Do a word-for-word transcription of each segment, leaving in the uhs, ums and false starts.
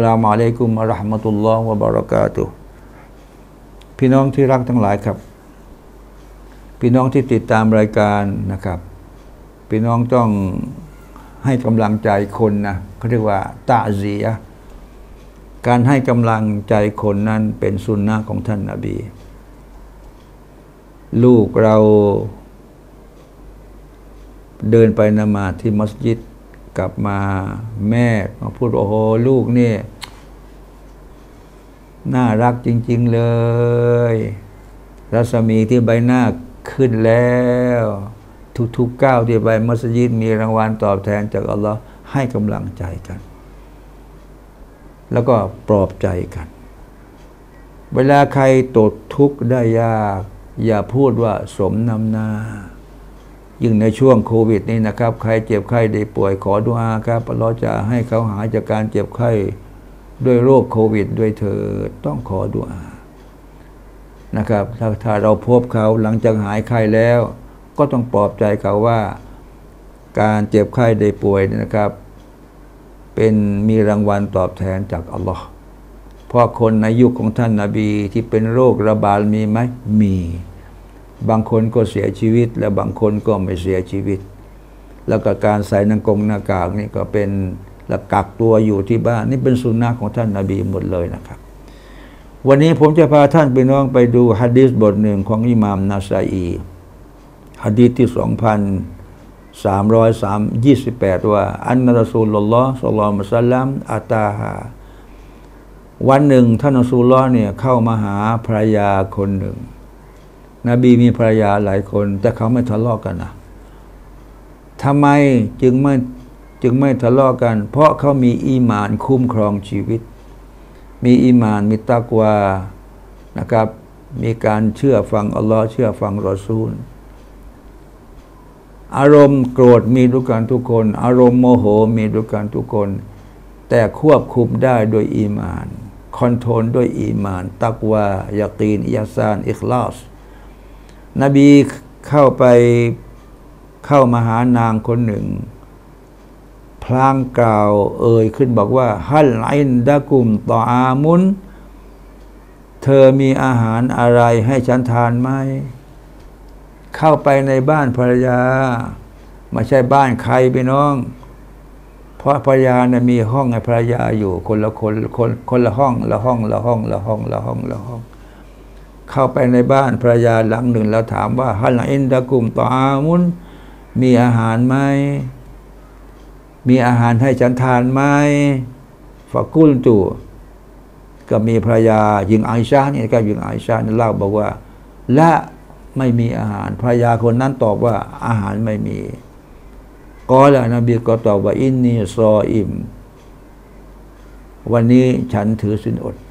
อัสสลามุอะลัยกุมวะเราะห์มะตุลลอฮ์วะบะเราะกาตุฮ์พี่น้องที่รักทั้งหลายครับพี่น้องที่ติดตามรายการนะครับพี่น้องต้องให้กำลังใจคนนะเขาเรียกว่าตะซียะห์การให้กำลังใจคนนั้นเป็นสุนนะของท่านนบีลูกเราเดินไปนมาศที่มัสยิดกลับมาแม่มาพูดโอ้โหลูกนี่น่ารักจริงๆเลยรัศมีที่ใบหน้าขึ้นแล้วทุกๆก้าวที่ไปมัสยิดมีรางวัลตอบแทนจากอัลลอฮ์ให้กำลังใจกันแล้วก็ปลอบใจกันเวลาใครตกทุกข์ได้ยากอย่าพูดว่าสมน้ำหน้ายิ่งในช่วงโควิดนี้นะครับใครเจ็บไข้ได้ป่วยขอดุอาครับอัลเลาะห์จะให้เขาหายจากการเจ็บไข้ด้วยโรคโควิดด้วยเถิดต้องขอดุอานะครับถ้าถ้าเราพบเขาหลังจากหายไข้แล้วก็ต้องปลอบใจเขาว่าการเจ็บไข้ได้ป่วยนะครับเป็นมีรางวัลตอบแทนจากอัลลอฮ์เพราะคนในยุคของท่านนบีที่เป็นโรคระบาดมีไหมมีบางคนก็เสียชีวิตและบางคนก็ไม่เสียชีวิตแล้วก็การใส่หน้ากงหน้ากากนี่ก็เป็นและกักตัวอยู่ที่บ้านนี่เป็นสุนนะของท่านนบีหมดเลยนะครับวันนี้ผมจะพาท่านไปน้องไปดูหะดีษบทหนึ่งของอิหม่ามนาซาอีหะดีษที่สองพันสามร้อยสามยี่สิบแปดว่าอันนะรอซูลุลลอฮ์ศ็อลลัลลอฮุอะลัยฮิวะซัลลัมอะตาฮาวันหนึ่งท่านรอซูลุลลอฮ์เนี่ยเข้ามาหาภรรยาคนหนึ่งนบีมีภรรยาหลายคนแต่เขาไม่ทะเลาะกันนะทำไมจึงไม่จึงไม่ทะเลาะกัน เพราะเขามีอีหม่านคุ้มครองชีวิตมีอีหม่านมีตักวานะครับมีการเชื่อฟังอัลลอฮ์เชื่อฟังรอซูลอารมณ์โกรธมีด้วยกันทุกคนอารมณ์โมโหมีด้วยกันทุกคนแต่ควบคุมได้โดยอีหม่านคอนโทรลด้วยอีหม่านตักวายากีนอิยาซานอิคลาสนบีเข้าไปเข้ามาหานางคนหนึ่งพลางกล่าวเอ่ยขึ้นบอกว่าฮัลไลน์ดะกุมตออามุนเธอมีอาหารอะไรให้ฉันทานไหมเข้าไปในบ้านภรรยาไม่ใช่บ้านใครพี่น้องเพราะภรรยาเนี่ยมีห้องให้ภรรยาอยู่คนละคนคนคนละห้องละห้องละห้องละห้องละห้องละห้องเข้าไปในบ้านภรรยาหลังหนึ่งแล้วถามว่าฮัลไลน์ดะกุมตออามุนมีอาหารไหมมีอาหารให้ฉันทานไหมฟะกุลตุก็มีภรรยาหญิงไอชาเนี่ยก็หญิงไอชาเนี่ยเล่าบอกว่าละไม่มีอาหารภรรยาคนนั้นตอบว่าอาหารไม่มีกอละนบีก็ตอบว่าอินนีซออิมวันนี้ฉันถือศีลอด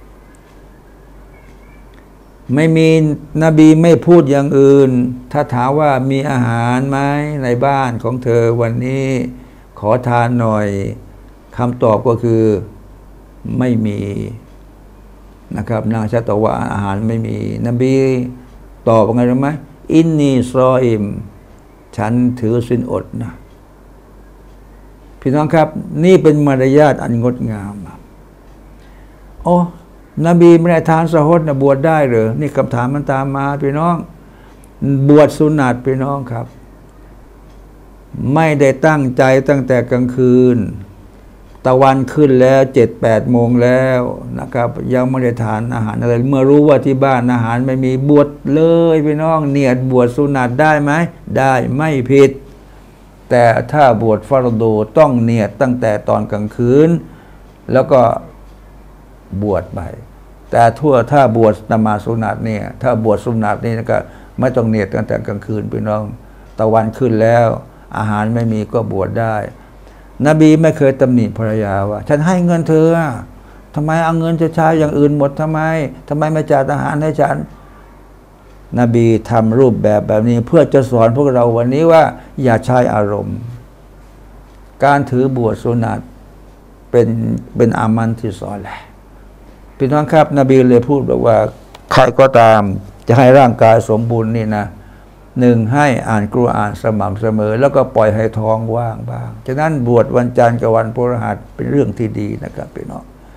ไม่มีนบีไม่พูดอย่างอื่นถ้าถามว่ามีอาหารไหมในบ้านของเธอวันนี้ขอทานหน่อยคำตอบก็คือไม่มีนะครับนางชาตอบว่าอาหารไม่มีนบีตอบว่าไงรู้ไหมอินนีซออิมฉันถือศีลอดนะพี่น้องครับนี่เป็นมารยาทอันงดงามโอ้นบีไม่ได้ทานสะฮดนะบวชได้หรือนี่คำถามมันตามมาพี่น้องบวชสุนัตพี่น้องครับไม่ได้ตั้งใจตั้งแต่กลางคืนตะวันขึ้นแล้วเจ็ดแปดโมงแล้วนะครับยังไม่ได้ทานอาหารอะไรเมื่อรู้ว่าที่บ้านอาหารไม่มีบวชเลยพี่น้องเนียดบวชสุนัตได้ไหมได้ไม่ผิดแต่ถ้าบวชฟารดูต้องเนียดตั้งแต่ตอนกลางคืนแล้วก็บวชไปแต่ทั่วถ้าบวชนมาสุนัตเนี่ยถ้าบวชสุนัตนี่ก็ไม่ต้องเนียดตั้งแต่กลางคืนพี่น้องตะวันขึ้นแล้วอาหารไม่มีก็บวชได้นบีไม่เคยตำหนิภรรยาว่าฉันให้เงินเธอทำไมเอาเงินจะใช้อย่างอื่นหมดทำไมทำไมไม่จ่ายอาหารให้ฉันนบีทำรูปแบบแบบนี้เพื่อจะสอนพวกเราวันนี้ว่าอย่าใช้อารมณ์การถือบวชสุนัตเป็นเป็นอามันที่สอนแหละพี่น้องครับนบีเลยพูดบอกว่าใครก็ตามจะให้ร่างกายสมบูรณ์นี่นะหนึ่งให้อ่านกุรอานสม่ำเสมอแล้วก็ปล่อยให้ท้องว่างบ้างฉะนั้นบวชวันจันทร์กับวันพฤหัสเป็นเรื่องที่ดีนะครับพี่น้อง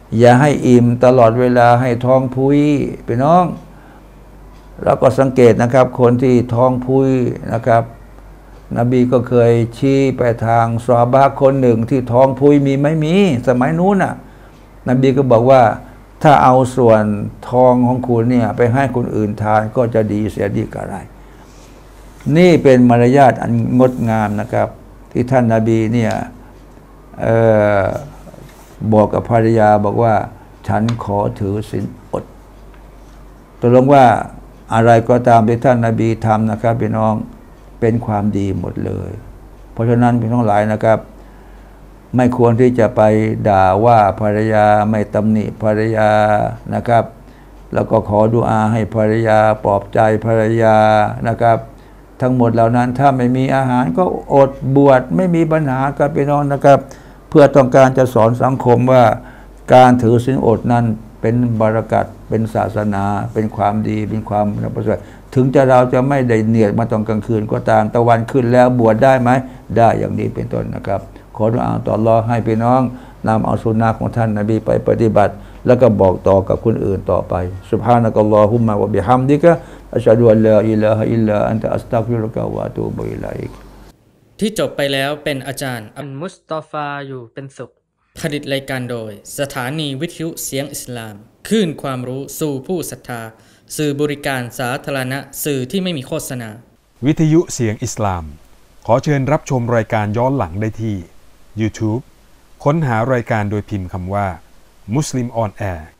อย่าให้อิ่มตลอดเวลาให้ท้องพุ้ยไปน้องเราก็สังเกตนะครับคนที่ท้องพุ้ยนะครับนบีก็เคยชี้ไปทางซอฮาบะห์คนหนึ่งที่ท้องพุ้ยมีไม่มีสมัยนู้นน่ะนบีก็บอกว่าถ้าเอาส่วนทองของคุณเนี่ยไปให้คนอื่นทานก็จะดีเสียดีกว่าไรนี่เป็นมารยาทอันงดงามนะครับที่ท่านนบีเนี่ยเอ่อบอกกับภรรยาบอกว่าฉันขอถือศีลอดตกลงว่าอะไรก็ตามที่ท่านนบีทำนะครับพี่น้องเป็นความดีหมดเลยเพราะฉะนั้นพี่น้องหลายนะครับไม่ควรที่จะไปด่าว่าภรรยาไม่ตำหนิภรรยานะครับแล้วก็ขอดุอาให้ภรรยาปลอบใจภรรยานะครับทั้งหมดเหล่านั้นถ้าไม่มีอาหารก็อดบวชไม่มีปัญหากับพี่น้องนะครับเพื่อต้องการจะสอนสังคมว่าการถือศีลอดนั้นเป็นบารกัตเป็นศาสนาเป็นความดีเป็นความประเสริฐถึงจะเราจะไม่ได้เนียดมาตอนกลางคืนก็ตามตะวันขึ้นแล้วบวชได้ไหมได้อย่างนี้เป็นต้นนะครับขอดุอาต่ออัลเลาะห์ให้พี่น้องนำเอาสุนนะของท่านนบีไปปฏิบัติแล้วก็บอกต่อกับคนอื่นต่อไปซุบฮานะกัลลอฮุมมะวะบิฮัมดิกะอัชฮะดุอัลลาอิลาฮะอิลลาอันตะอัสตัฆฟิรุกะวะอะตูบุอิลัยกที่จบไปแล้วเป็นอาจารย์อันมุสตอฟาอยู่เป็นสุขผลิตรายการโดยสถานีวิทยุเสียงอิสลามคลื่นความรู้สู่ผู้ศรัทธาสื่อบริการสาธารณะสื่อที่ไม่มีโฆษณาวิทยุเสียงอิสลามขอเชิญรับชมรายการย้อนหลังได้ที่ YouTube ค้นหารายการโดยพิมพ์คำว่า Muslim on Air